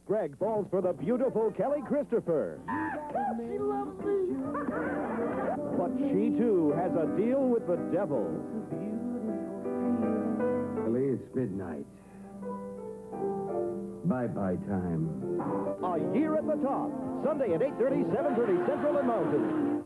Greg falls for the beautiful Kelly Christopher. She loves me. But she, too, has a deal with the devil. Kelly, it's midnight. Bye-bye time. A Year at the Top. Sunday at 8:30, 7:30 Central and Mountain.